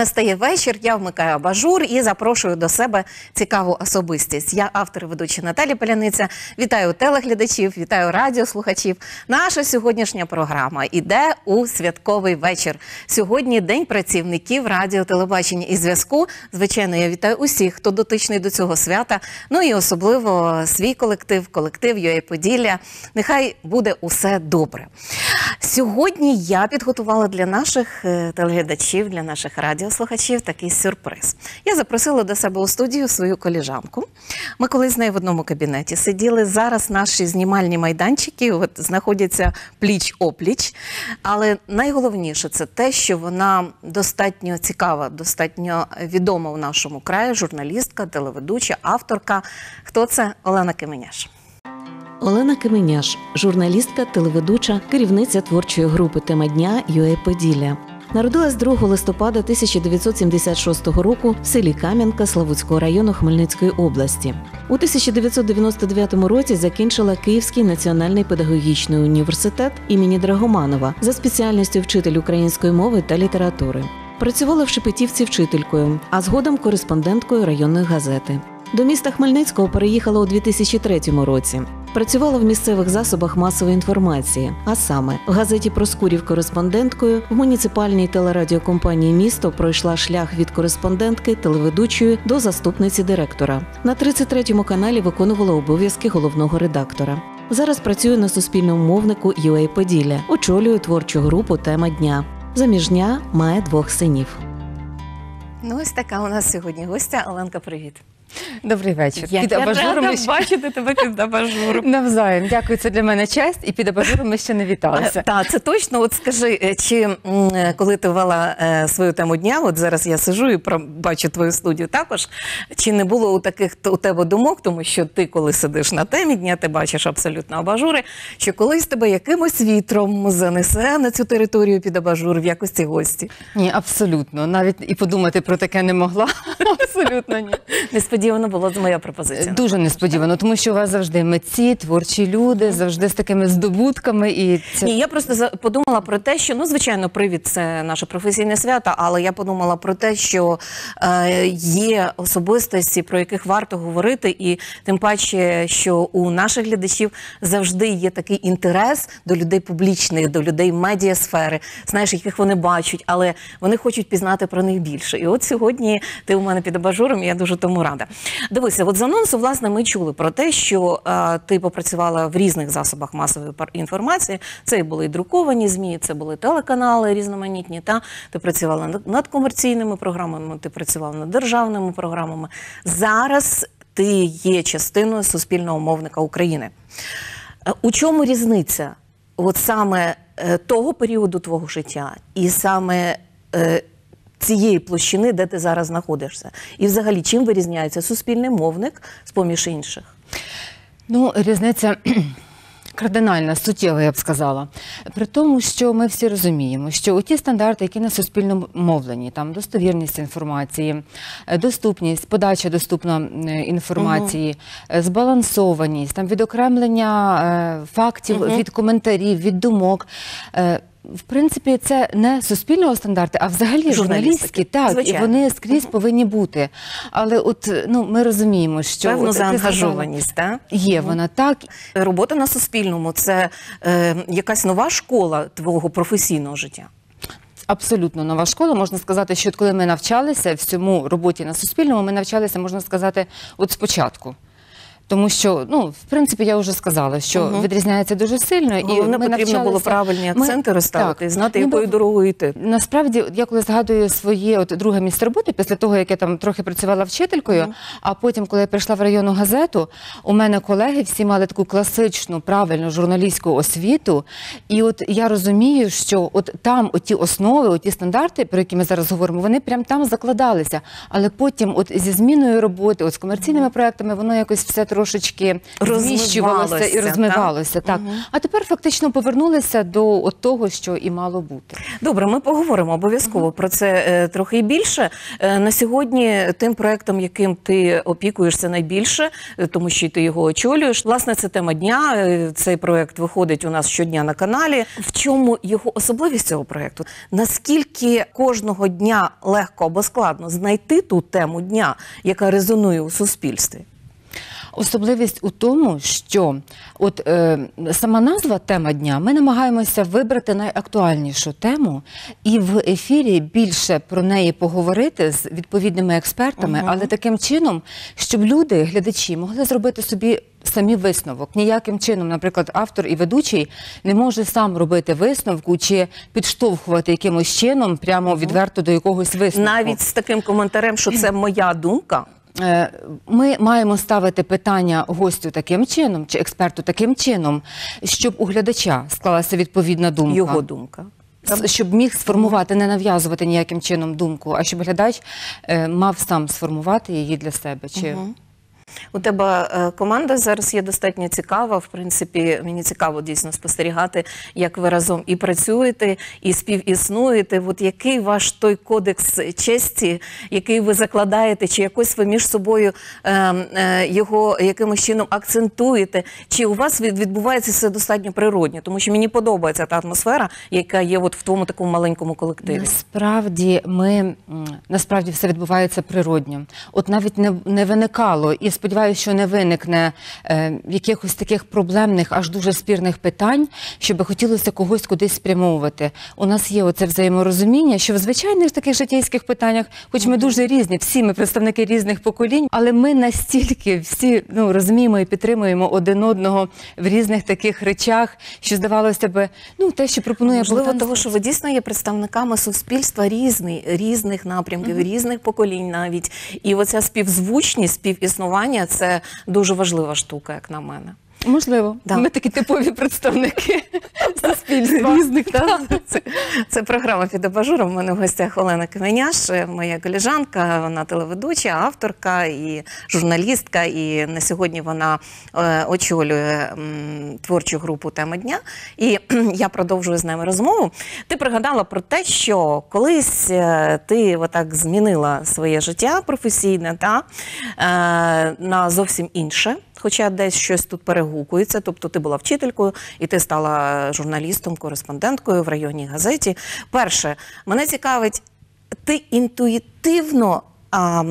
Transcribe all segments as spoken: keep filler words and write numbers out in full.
Настає вечір, я вмикаю абажур і запрошую до себе цікаву особистість. Я автор і ведуча Наталія Паляниця. Вітаю телеглядачів, вітаю радіослухачів. Наша сьогоднішня програма іде у святковий вечір. Сьогодні День працівників радіо, телебачення і зв'язку. Звичайно, я вітаю усіх, хто дотичний до цього свята. Ну і особливо свій колектив, колектив ю ей Поділля. Нехай буде усе добре. Сьогодні я підготувала для наших телеглядачів, для наших радіослухачів такий сюрприз. Я запросила до себе у студію свою колежанку. Ми колись з нею в одному кабінеті сиділи. Зараз наші знімальні майданчики от, знаходяться пліч-опліч. Але найголовніше це те, що вона достатньо цікава, достатньо відома в нашому краї, журналістка, телеведуча, авторка. Хто це? Олена Кеменяш. Олена Кеменяш – журналістка, телеведуча, керівниця творчої групи «Тема дня» ю ей Поділля. Народилась другого листопада тисяча дев'ятсот сімдесят шостого року в селі Кам'янка Славутського району Хмельницької області. У тисяча дев'ятсот дев'яносто дев'ятому році закінчила Київський національний педагогічний університет імені Драгоманова за спеціальністю вчитель української мови та літератури. Працювала в Шепетівці вчителькою, а згодом кореспонденткою районної газети. До міста Хмельницького переїхала у дві тисячі третьому році. Працювала в місцевих засобах масової інформації, а саме в газеті «Проскурів» кореспонденткою, в муніципальній телерадіокомпанії «Місто» пройшла шлях від кореспондентки, телеведучої до заступниці директора. На тридцять третьому каналі виконувала обов'язки головного редактора. Зараз працює на суспільному мовнику ю ей Поділля, очолює творчу групу «Тема дня». Заміжня, має двох синів. Ну ось така у нас сьогодні гостя. Оленка, привіт. Добрий вечір. Я, під я абажуром рада ще... бачити тебе під абажуром. Навзаєм. Дякую, це для мене честь. І під абажуром ми ще не віталися. Так, це точно. От скажи, чи коли ти вела е, свою тему дня, от зараз я сижу і бачу твою студію також, чи не було у таких у тебе думок, тому що ти, коли сидиш на темі дня, ти бачиш абсолютно абажури, що колись тебе якимось вітром занесе на цю територію під абажур в якості гості? Ні, абсолютно. Навіть і подумати про таке не могла. Абсолютно ні. Несподівано була моя пропозиція. Дуже несподівано, тому що у вас завжди митці, творчі люди, завжди з такими здобутками. І це... Ні, я просто подумала про те, що, ну, звичайно, привід – це наше професійне свято, але я подумала про те, що е, є особистості, про яких варто говорити, і тим паче, що у наших глядачів завжди є такий інтерес до людей публічних, до людей медіасфери, знаєш, яких вони бачать, але вони хочуть пізнати про них більше. І от сьогодні ти у мене під абажуром, і я дуже тому рада. Дивися, от з анонсу, власне, ми чули про те, що е, ти попрацювала в різних засобах масової інформації. Це були і друковані ЗМІ, це були телеканали різноманітні, та? Ти працювала над, над комерційними програмами, ти працювала над державними програмами. Зараз ти є частиною суспільного мовника України. Е, у чому різниця от саме е, того періоду твого життя і саме е, цієї площини, де ти зараз знаходишся? І взагалі, чим вирізняється суспільний мовник з-поміж інших? Ну, різниця кардинальна, суттєва, я б сказала. При тому, що ми всі розуміємо, що ті стандарти, які на суспільному мовленні, там достовірність інформації, доступність, подача доступна інформації, угу. збалансованість, там відокремлення фактів угу. від коментарів, від думок – в принципі, це не суспільного стандарти, а взагалі журналістські, так, звичайно. І вони скрізь uh-huh. повинні бути. Але от, ну, ми розуміємо, що... Певну от, заангажованість, так? Є uh-huh. вона, так. Робота на суспільному – це е, якась нова школа твого професійного життя? Абсолютно нова школа. Можна сказати, що коли ми навчалися в цьому роботі на суспільному, ми навчалися, можна сказати, от спочатку. Тому що, ну, в принципі, я вже сказала, що угу. відрізняється дуже сильно. Головне, і ми потрібно навчалися... було правильні акценти ми... розставити, і знати, ну, якою дорогою йти. Насправді, я коли згадую своє от, друге місце роботи, після того, як я там трохи працювала вчителькою, угу. а потім, коли я прийшла в районну газету, у мене колеги всі мали таку класичну, правильну журналістську освіту. І от я розумію, що от там оті основи, оті стандарти, про які ми зараз говоримо, вони прям там закладалися. Але потім от зі зміною роботи, от з комерційними проектами, воно якось все трошки трошечки Розмивалося, зміщувалося і так? розмивалося. Так. Мгм. А тепер фактично повернулися до от того, що і мало бути. Добре, ми поговоримо обов'язково uh-huh. про це е, трохи і більше. Е, на сьогодні тим проектом, яким ти опікуєшся найбільше, е, тому що ти його очолюєш, власне, це тема дня. Е, цей проект виходить у нас щодня на каналі. В чому його особливість цього проекту? Наскільки кожного дня легко або складно знайти ту тему дня, яка резонує у суспільстві? Особливість у тому, що от е, сама назва «Тема дня», ми намагаємося вибрати найактуальнішу тему і в ефірі більше про неї поговорити з відповідними експертами, uh-huh. але таким чином, щоб люди, глядачі, могли зробити собі самі висновок. Ніяким чином, наприклад, автор і ведучий не може сам робити висновку чи підштовхувати якимось чином прямо відверто до якогось висновку. Навіть з таким коментарем, що це моя думка. Ми маємо ставити питання гостю таким чином, чи експерту таким чином, щоб у глядача склалася відповідна думка. Його думка. Щоб міг сформувати, не нав'язувати ніяким чином думку, а щоб глядач е, мав сам сформувати її для себе. Чи... Угу. У тебе е, команда зараз є достатньо цікава. В принципі, мені цікаво дійсно спостерігати, як ви разом і працюєте, і співіснуєте. От який ваш той кодекс честі, який ви закладаєте, чи якось ви між собою е, е, його якимось чином акцентуєте, чи у вас відбувається все достатньо природньо? Тому що мені подобається та атмосфера, яка є от в твоєму такому маленькому колективі. Насправді, ми, насправді все відбувається природньо. От навіть не, не виникало і сподіваюся, що не виникне е, якихось таких проблемних, аж дуже спірних питань, щоб хотілося когось кудись спрямовувати. У нас є оце взаєморозуміння, що в звичайних таких житейських питаннях, хоч ми дуже різні, всі ми представники різних поколінь, але ми настільки всі ну, розуміємо і підтримуємо один одного в різних таких речах, що здавалося б, ну, те, що пропонує Можливо, Богдан... того, що ви дійсно є представниками суспільства різних, різних напрямків, mm-hmm. різних поколінь навіть. І оця співзвучність, співіснування – це дуже важлива штука, як на мене. Можливо. Да. Ми такі типові представники суспільства. Різних, так? Це, це програма «Під абажуром». У мене в гостях Олена Каменяш, моя колежанка, вона телеведуча, авторка і журналістка. І на сьогодні вона е, очолює м, творчу групу «Тема дня». І я продовжую з ними розмову. Ти пригадала про те, що колись е, ти отак змінила своє життя професійне та, е, на зовсім інше. Хоча десь щось тут перегукується, тобто ти була вчителькою і ти стала журналістом, кореспонденткою в районній газеті. Перше, мене цікавить, ти інтуїтивно а,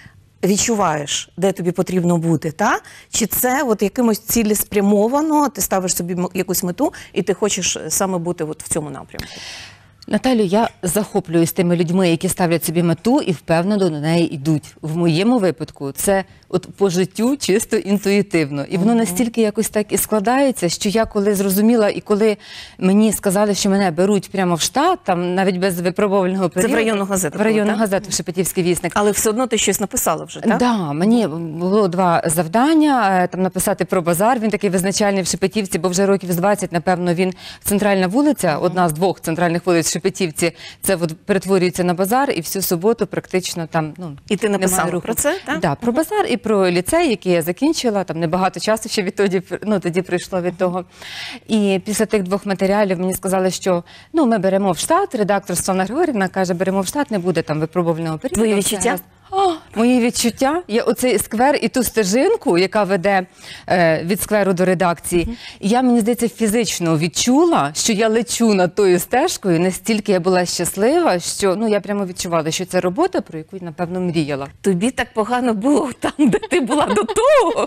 відчуваєш, де тобі потрібно бути, та? Чи це от якимось цілеспрямовано, ти ставиш собі якусь мету і ти хочеш саме бути от в цьому напрямку? Наталю, я захоплююсь тими людьми, які ставлять собі мету і впевнено до неї йдуть. В моєму випадку це от по життю чисто інтуїтивно. І воно настільки якось так і складається, що я коли зрозуміла, і коли мені сказали, що мене беруть прямо в штат, там навіть без випробувального періоду. Це в районну газету? В районну так? газету «Шепетівський вісник». Але все одно ти щось написала вже, так? Так, да, мені було два завдання, там написати про базар, він такий визначальний в Шепетівці, бо вже років з двадцять, напевно, він центральна вулиця, одна з двох центральних вулиць в Шепетівці, це от перетворюється на базар, і всю суботу практично там, ну, і ти написала руху. Про це, так? Да, про базар і про ліцей, який я закінчила, там небагато часу ще відтоді, ну, тоді прийшло від того. І після тих двох матеріалів мені сказали, що, ну, ми беремо в штат, редактор Світлана Григорівна каже, беремо в штат, не буде там випробувального періоду. Твої відчуття? О, мої відчуття, є оцей сквер і ту стежинку, яка веде е, від скверу до редакції. Mm-hmm. І я, мені здається, фізично відчула, що я лечу над тою стежкою, настільки я була щаслива, що ну, я прямо відчувала, що це робота, про яку я, напевно, мріяла. Тобі так погано було там, де ти була до того.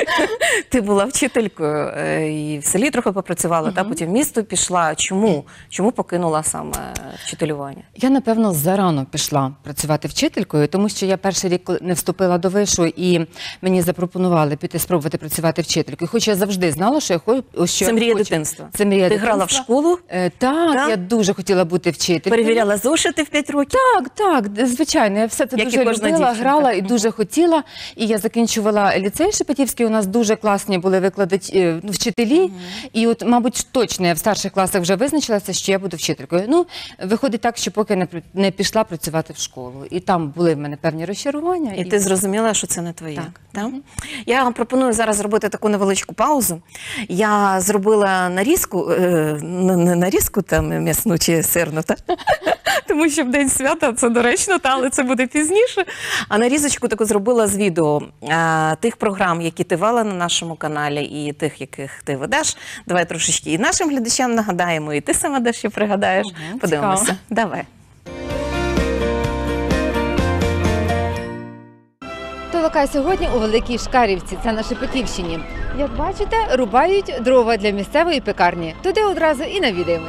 Ти була вчителькою і в селі трохи попрацювала, mm-hmm. та потім в місто пішла. Чому? Чому покинула саме вчителювання? Я, напевно, зарано пішла працювати вчителькою, тому що я Я перший рік не вступила до вишу, і мені запропонували піти спробувати працювати вчителькою. Хоч я завжди знала, що я хочу... Що це мрія хочу. дитинства. Це мрія Ти дитинства. грала в школу? Е, так, так, я дуже хотіла бути вчителькою. Перевіряла зошити в п'ять років? Так, так, звичайно. Я все це Як дуже любила, дівчинка. грала і дуже хотіла. І я закінчувала ліцей Шепетівський, у нас дуже класні були викладачі, ну, вчителі. Mm-hmm. І от, мабуть, точно я в старших класах вже визначилася, що я буду вчителькою. Ну, виходить так, що поки не, не пішла працювати в школу. І там були в мене певні розчарування. спілкування. І ти зрозуміла, що це не твоє. Так. Так? Я пропоную зараз зробити таку невеличку паузу. Я зробила нарізку, е, не нарізку там м'ясну чи сирну, та? Тому що в день свята це доречно, та, але це буде пізніше. А нарізочку таку зробила з відео е, тих програм, які ти вела на нашому каналі, і тих, яких ти ведеш. Давай трошечки і нашим глядачам нагадаємо, і ти сама дещо пригадаєш. Угу, Подивимося. цікаво. Давай. Толока сьогодні у Великій Шкарівці, це на Шепетівщині. Як бачите, рубають дрова для місцевої пекарні. Туди одразу і навідаємось.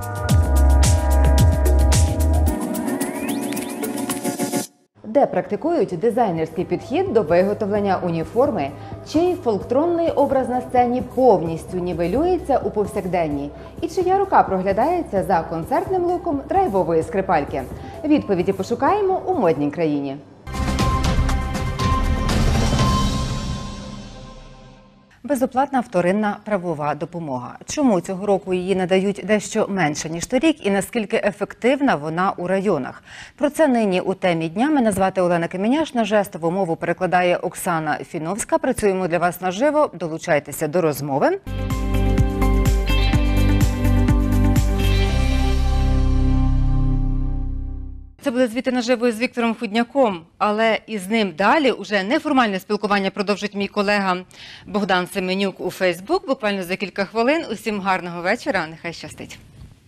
Де практикують дизайнерський підхід до виготовлення уніформи, чий фолктронний образ на сцені повністю нівелюється у повсякденні, і чия рука проглядається за концертним луком драйвової скрипальки. Відповіді пошукаємо у модній країні. Безоплатна вторинна правова допомога. Чому цього року її надають дещо менше, ніж торік, і наскільки ефективна вона у районах? Про це нині у темі дня. Мене звати Олена Каменяш, на жестову мову перекладає Оксана Фіновська. Працюємо для вас наживо, долучайтеся до розмови. Це були звіти наживо з Віктором Худняком, але із ним далі уже неформальне спілкування продовжить мій колега Богдан Семенюк у Фейсбук. Буквально за кілька хвилин. Усім гарного вечора. Нехай щастить.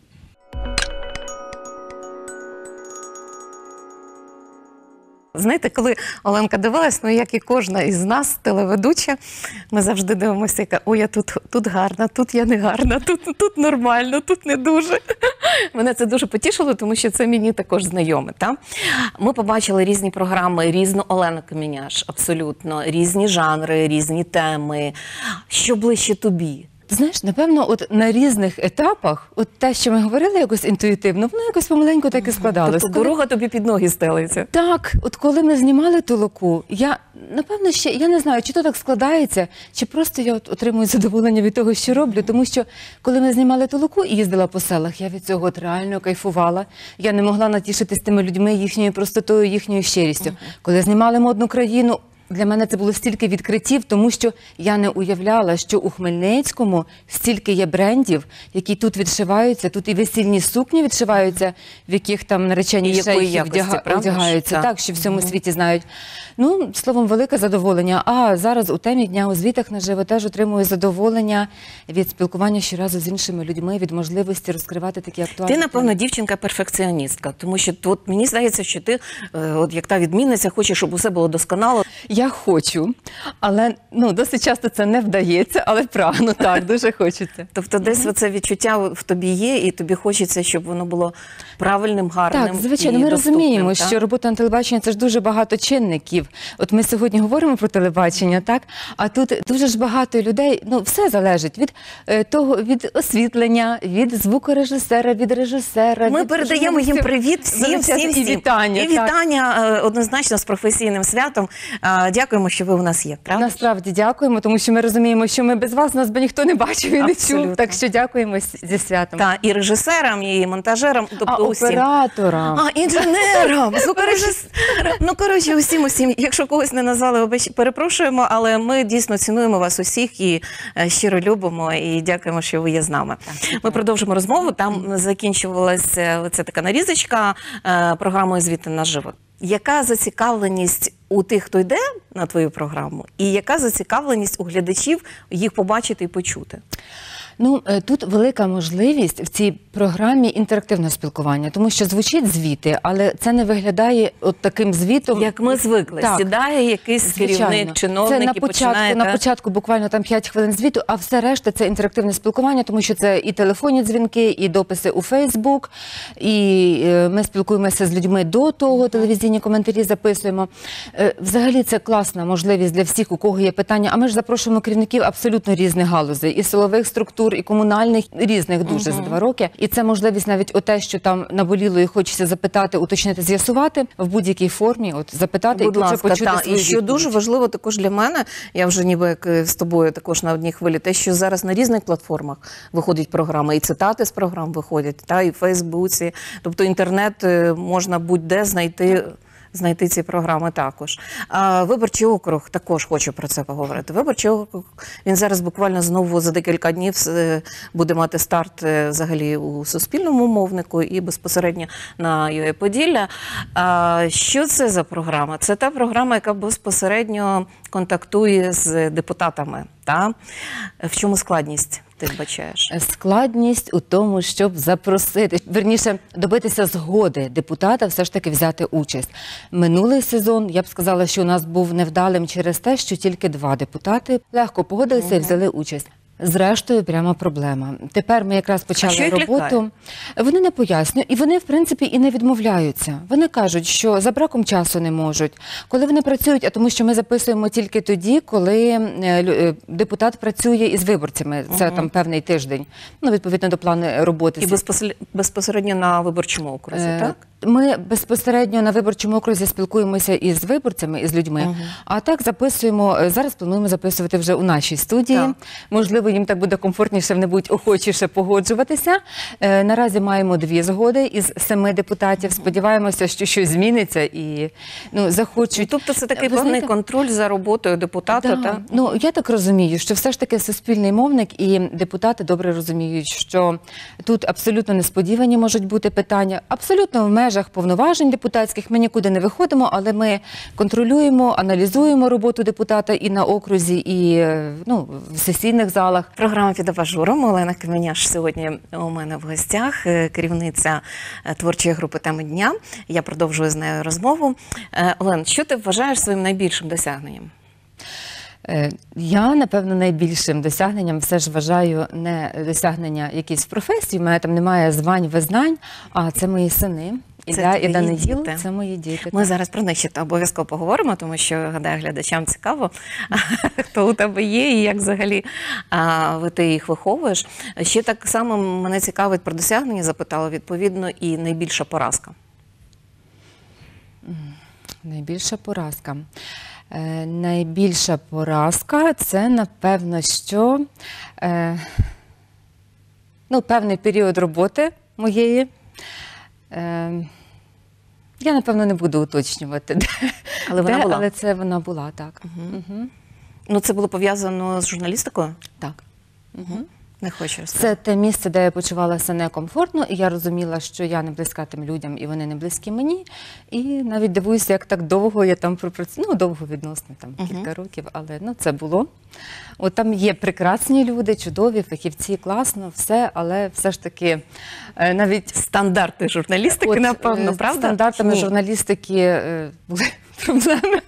Знаєте, коли Оленка дивилась, ну як і кожна із нас, телеведуча, ми завжди дивимося, яка, ой, я тут, тут гарна, тут я не гарна, тут, тут нормально, тут не дуже. Мене це дуже потішило, тому що це мені також знайоме. Та? Ми побачили різні програми, різну Олену Каменяш, абсолютно, різні жанри, різні теми. Що ближче тобі? Знаєш, напевно, от на різних етапах, от те, що ми говорили якось інтуїтивно, воно якось помаленьку так і складалося. Тобто дорога тобі під ноги стелиться. Так, от коли ми знімали «Толоку», я, напевно, ще, я не знаю, чи то так складається, чи просто я от отримую задоволення від того, що роблю, тому що коли ми знімали «Толоку» і їздила по селах, я від цього от реально кайфувала. Я не могла натішитись тими людьми, їхньою простотою, їхньою щирістю. Uh-huh. Коли знімали «Модну країну», для мене це було стільки відкриттів, тому що я не уявляла, що у Хмельницькому стільки є брендів, які тут відшиваються, тут і весільні сукні відшиваються, в яких там наречені шейхи вдяга... одягаються, так, так, що в всьому mm-hmm. світі знають. Ну, словом, велике задоволення. А зараз у темі дня у звітах наживо теж отримую задоволення від спілкування щоразу з іншими людьми, від можливості розкривати такі актуальні. Ти, напевно, дівчинка-перфекціоністка, тому що от мені здається, що ти, от як та відмінниця, хочеш, щоб усе було досконало. Я хочу, але ну, досить часто це не вдається, але прагну, так, дуже хочеться. Тобто десь оце відчуття в тобі є, і тобі хочеться, щоб воно було правильним, гарним. Так, звичайно, ми розуміємо, так? що робота на телебаченні – це ж дуже багато чинників. От ми сьогодні говоримо про телебачення, так? А тут дуже ж багато людей, ну, все залежить від е, того, від освітлення, від звукорежисера, від режисера. Ми від передаємо їм привіт всім, всім, всім. І вітання. І вітання е, однозначно з професійним святом. Е, дякуємо, що ви у нас є, правда? Насправді дякуємо, тому що ми розуміємо, що ми без вас, нас би ніхто не бачив і не чув. Так що дякуємо зі святом. Так, і режисерам, і монтажерам, тобто а, усім. операторам. А, інженерам, звукорежисерам. Ну, коротше, усім, усім. Якщо когось не назвали, перепрошуємо, але ми дійсно цінуємо вас усіх і щиро любимо, і дякуємо, що ви є з нами. Так, ми продовжимо розмову. Там закінчувалася оця така нарізочка програмою «Звіти наживо». Яка зацікавленість у тих, хто йде на твою програму, і яка зацікавленість у глядачів їх побачити і почути? Ну, тут велика можливість в цій програмі інтерактивного спілкування, тому що звучить звіти, але це не виглядає от таким звітом. Як ми звикли. Так. Сідає якийсь Звичайно. керівник, чиновник це на і початку, починає... на початку буквально там п'ять хвилин звіту, а все решта це інтерактивне спілкування, тому що це і телефонні дзвінки, і дописи у Фейсбук, і ми спілкуємося з людьми до того, телевізійні коментарі записуємо. Взагалі це класна можливість для всіх, у кого є питання, а ми ж запрошуємо керівників абсолютно різних галузей, і силових структур, і комунальних, різних дуже uh-huh. за два роки. І це можливість навіть оте, що там наболіло і хочеться запитати, уточнити, з'ясувати в будь-якій формі, от запитати Будь і ласка, почути та. свою І що відповідь. дуже важливо також для мене, я вже ніби як з тобою також на одній хвилі, те, що зараз на різних платформах виходять програми, і цитати з програм виходять, та, і в Фейсбуці, тобто інтернет можна будь-де знайти знайти ці програми також. А виборчий округ, також хочу про це поговорити. Виборчий округ, він зараз буквально знову за декілька днів е, буде мати старт е, взагалі у суспільному мовнику і безпосередньо на ю ей Поділля. А що це за програма? Це та програма, яка безпосередньо контактує з депутатами. Та? В чому складність? Ти вбачаєш? Складність у тому, щоб запросити, верніше, добитися згоди депутата все ж таки взяти участь. Минулий сезон, я б сказала, що у нас був невдалим через те, що тільки два депутати легко погодилися угу. і взяли участь. Зрештою, прямо проблема. Тепер ми якраз почали роботу. Лякає? Вони не пояснюють, і вони, в принципі, і не відмовляються. Вони кажуть, що за браком часу не можуть. Коли вони працюють, а тому що ми записуємо тільки тоді, коли депутат працює із виборцями. Це угу. там певний тиждень, ну, відповідно до плану роботи. І безпосередньо на виборчому окрузі, е так? Ми безпосередньо на виборчому окрузі спілкуємося із виборцями, із людьми, угу. а так записуємо, зараз плануємо записувати вже у нашій студії. Так. Можливо, їм так буде комфортніше, вони будуть охочіше погоджуватися. Е, наразі маємо дві згоди із семи депутатів. Сподіваємося, що щось зміниться і ну, захочуть. Тобто це такий певний контроль за роботою депутата? Да. Так? Ну, я так розумію, що все ж таки суспільний мовник і депутати добре розуміють, що тут абсолютно несподівані можуть бути питання, абсолютно в межах повноважень депутатських ми нікуди не виходимо, але ми контролюємо, аналізуємо роботу депутата і на окрузі, і ну, в сесійних залах. Програма «Під абажуром». Олена Каменяш сьогодні у мене в гостях, керівниця творчої групи «Теми дня». Я продовжую з нею розмову. Олен, що ти вважаєш своїм найбільшим досягненням? Я, напевно, найбільшим досягненням все ж вважаю не досягнення якісь професії, в мене там немає звань, визнань, а це мої сини. Ілля і Даниїл – це мої діти. Ми так. зараз про них ще обов'язково поговоримо, тому що, гадаю, глядачам цікаво, хто у тебе є і як взагалі а, ти їх виховуєш. Ще так само мене цікавить про досягнення, запитала відповідно, і найбільша поразка. Найбільша поразка. Е, найбільша поразка – це, напевно, що е, ну, певний період роботи моєї. Е, я, напевно, не буду уточнювати, де, але, вона де, була. але це вона була, так. Угу. Угу. Ну, це було пов'язано з журналістикою? Так. Угу. Не хочу розказати. Це те місце, де я почувалася некомфортно, і я розуміла, що я не близька тим людям, і вони не близькі мені. І навіть дивуюся, як так довго я там пропрацювала. Ну, довго відносно, там, uh-huh. кілька років, але ну, це було. От там є прекрасні люди, чудові, фахівці, класно, все, але все ж таки навіть... Стандарти журналістики, От, напевно, правда? Стандартами Ні. журналістики були проблеми.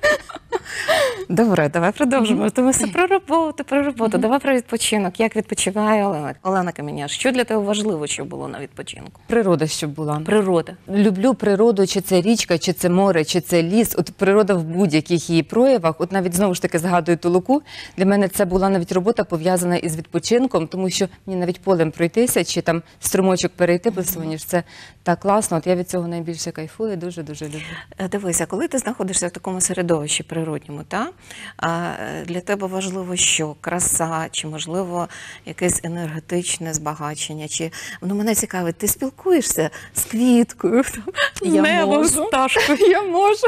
Добре, давай продовжимо. Тому все про роботу, про роботу. Давай про відпочинок. Як відпочиває Олена? Олена Каменяш, що для тебе важливо, щоб було на відпочинку? Природа, щоб була. Природа. Люблю природу, чи це річка, чи це море, чи це ліс. От природа в будь-яких її проявах. От навіть знову ж таки згадую Толоку. Для мене це була навіть робота пов'язана із відпочинком, тому що мені навіть полем пройтися, чи там струмочок перейти по соняш, це так класно. От я від цього найбільше кайфую, дуже-дуже люблю. Дивися, коли ти знаходишся в такому середовищі природньому, та? А для тебе важливо що? Краса, чи, можливо, якесь енергетичне збагачення? Чи, ну, мене цікавить, ти спілкуєшся з квіткою, з небом, з пташкою? Я можу.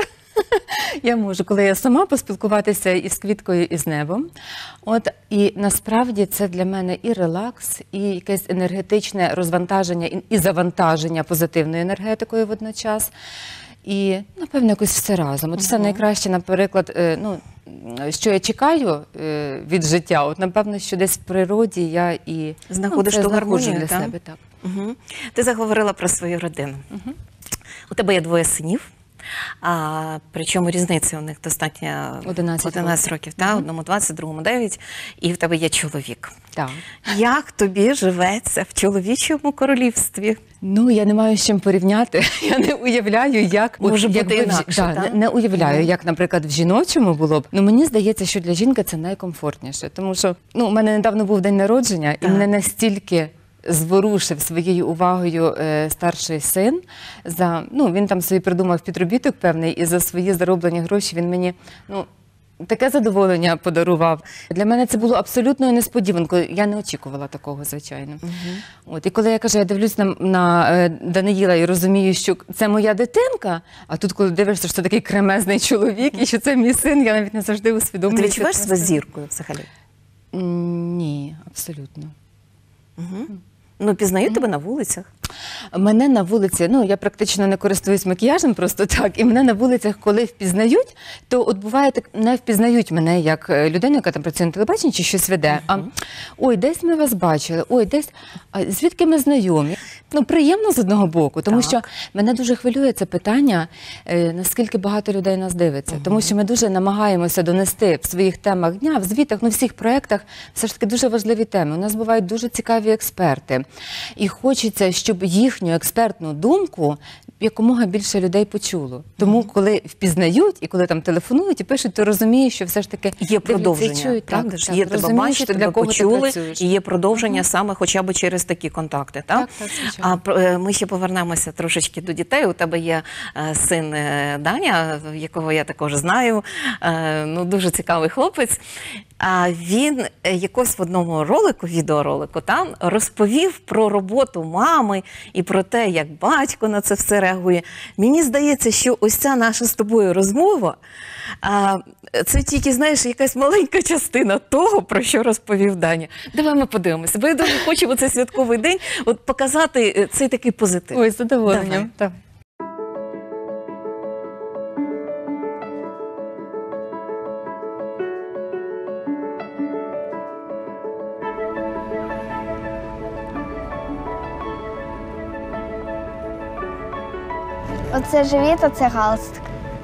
Я можу, коли я сама поспілкуватися із квіткою, і з небом. От, і насправді це для мене і релакс, і якесь енергетичне розвантаження, і завантаження позитивною енергетикою водночас. І, напевно, якось все разом. От все найкраще, наприклад, ну, що я чекаю від життя, от, напевно, що десь в природі я і знаходиш ну, ту гармонію для так? себе. Так. Угу. Ти заговорила про свою родину. Угу. У тебе є двоє синів. А, причому різниця у них достатньо одинадцять років, та? Mm-hmm. Одному двадцять, другому дев'ять, і в тебе є чоловік. Так. Як тобі живеться в чоловічому королівстві? Ну, я не маю з чим порівняти. Я не уявляю, як... Може от, бути як інакше, в... так? Не, не уявляю, mm-hmm. як, наприклад, в жіночому було б. Ну, мені здається, що для жінки це найкомфортніше. Тому що, ну, у мене недавно був день народження, так. і мене настільки... зворушив своєю увагою е, старший син. За, ну, він там собі придумав підробіток певний, і за свої зароблені гроші він мені, ну, таке задоволення подарував. Для мене це було абсолютною несподіванкою. Я не очікувала такого, звичайно. Угу. От, і коли я кажу, я дивлюсь на, на е, Даниїла і розумію, що це моя дитинка, а тут, коли дивишся, що це такий кремезний чоловік і що це мій син, я навіть не завжди усвідомлюю. Ти відчуваєш себе зіркою взагалі? Ні, абсолютно. Угу. Ну, пізнають тебе на вулицях? Мене на вулиці, ну, я практично не користуюсь макіяжем просто так, і мене на вулицях, коли впізнають, то от буває так, не впізнають мене як людину, яка там працює на телебаченні чи щось веде, uh-huh. а ой, десь ми вас бачили, ой, десь, а звідки ми знайомі? Ну, приємно з одного боку, тому так. що мене дуже хвилює це питання, е, наскільки багато людей нас дивиться, uh-huh. тому що ми дуже намагаємося донести в своїх темах дня, в звітах, ну, в всіх проєктах, все ж таки дуже важливі теми. У нас бувають дуже цікаві експерти, і хочеться, щоб їхню експертну думку якомога більше людей почуло. Тому, mm-hmm. коли впізнають і коли там телефонують і пишуть, то розуміють, що все ж таки є продовження. Чують, так, так, так, є тебе бачити, тебе почули, і є продовження mm-hmm. саме хоча б через такі контакти. Так? Так, так, а ми ще повернемося трошечки до дітей. У тебе є син Даня, якого я також знаю. Ну, дуже цікавий хлопець. А він якось в одному ролику, відеоролику, там розповів про роботу мами і про те, як батько на це все реагує. Мені здається, що ось ця наша з тобою розмова, а, це тільки, знаєш, якась маленька частина того, про що розповів Даня. Давай ми подивимося, бо я дуже хочу в цей святковий день от показати цей такий позитив. Ой, з задоволенням. Так. Оце живіт, а це галстук.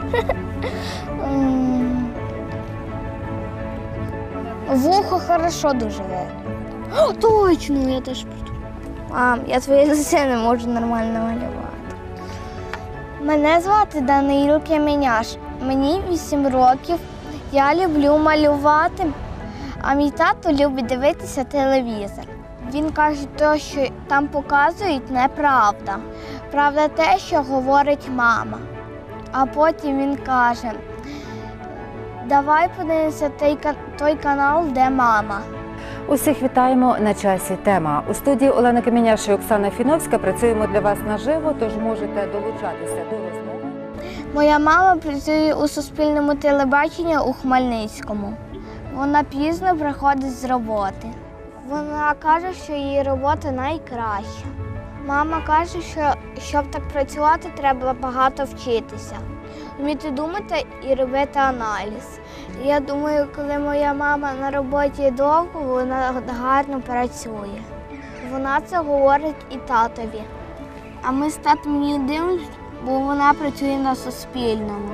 Вухо хорошо дуже видно. О, точно, я теж придумала. Мам, я твоє лице не можу нормально малювати. Мене звати Даниїл Кеменяш. Мені вісім років. Я люблю малювати, а мій тато любить дивитися телевізор. Він каже, що, що там показують, неправда. Правда те, що говорить мама. А потім він каже, давай подивимося той, той канал, де мама. Усіх вітаємо на часі тема. У студії Олена Каменяш і Оксана Фіновська працюємо для вас наживо, тож можете долучатися до розмови. Моя мама працює у Суспільному телебаченні у Хмельницькому. Вона пізно приходить з роботи. Вона каже, що її робота найкраща. Мама каже, що щоб так працювати, треба багато вчитися, вміти думати і робити аналіз. І я думаю, коли моя мама на роботі довго, вона гарно працює. Вона це говорить і татові. А ми з татом її дивимося, бо вона працює на Суспільному.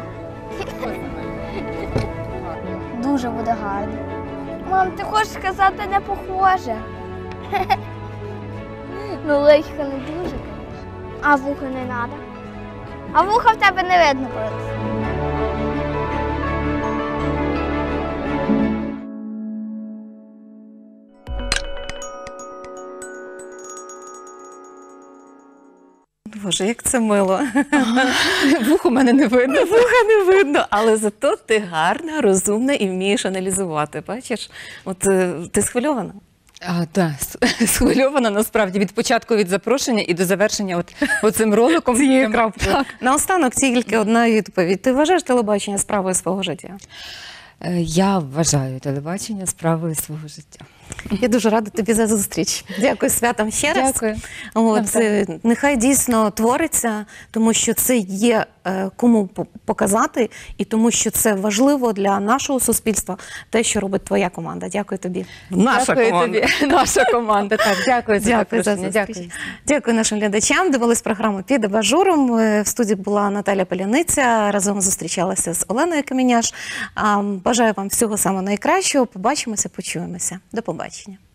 Дуже буде гарно. Мам, ти хочеш сказати, не похоже? Ну, личко не дуже. А вуха не треба. А вуха в тебе не видно колись. Боже, як це мило. Вух у мене не видно. Вуха не видно, але зато ти гарна, розумна і вмієш аналізувати. Бачиш? От ти схвильована? А, так, схвильована насправді від початку, від запрошення і до завершення от, оцим роликом. Цією крапкою. Наостанок тільки одна відповідь. Ти вважаєш телебачення справою свого життя? Я вважаю телебачення справою свого життя. Я дуже рада тобі за зустріч. Дякую святам ще раз. Дякую. От, нехай дійсно твориться, тому що це є е, кому показати, і тому що це важливо для нашого суспільства, те, що робить твоя команда. Дякую тобі. Наша дякую команда. Тобі. Наша команда. Так, дякую за дякую за дякую. Дякую нашим глядачам. Дивились програму «Під абажуром». В студії була Наталя Поляниця. Разом зустрічалася з Оленою Каменяш. Бажаю вам всього самого найкращого. Побачимося, почуємося. До побачення.